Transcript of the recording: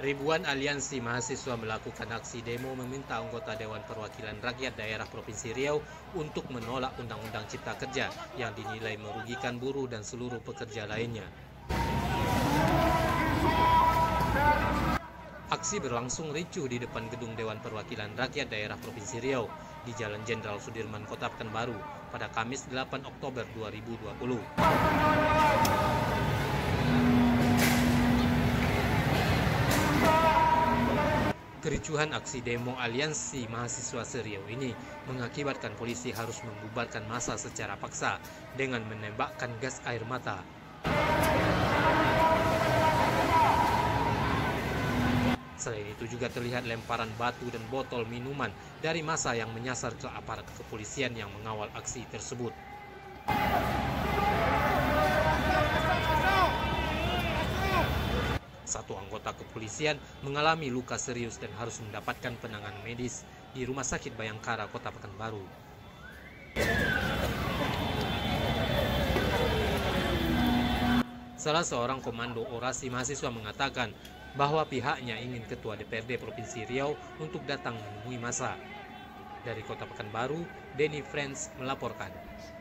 Ribuan aliansi mahasiswa melakukan aksi demo meminta anggota Dewan Perwakilan Rakyat Daerah Provinsi Riau untuk menolak Undang-Undang Cipta Kerja yang dinilai merugikan buruh dan seluruh pekerja lainnya. Aksi berlangsung ricuh di depan gedung Dewan Perwakilan Rakyat Daerah Provinsi Riau di Jalan Jenderal Sudirman, Kota Pekanbaru pada Kamis 8 Oktober 2020. Kericuhan aksi demo aliansi mahasiswa se-Riau ini mengakibatkan polisi harus membubarkan massa secara paksa dengan menembakkan gas air mata. Selain itu juga terlihat lemparan batu dan botol minuman dari massa yang menyasar ke aparat kepolisian yang mengawal aksi tersebut. Satu anggota kepolisian mengalami luka serius dan harus mendapatkan penanganan medis di Rumah Sakit Bayangkara, Kota Pekanbaru. Salah seorang komando orasi mahasiswa mengatakan bahwa pihaknya ingin Ketua DPRD Provinsi Riau untuk datang menemui massa. Dari Kota Pekanbaru, Denny Friends melaporkan.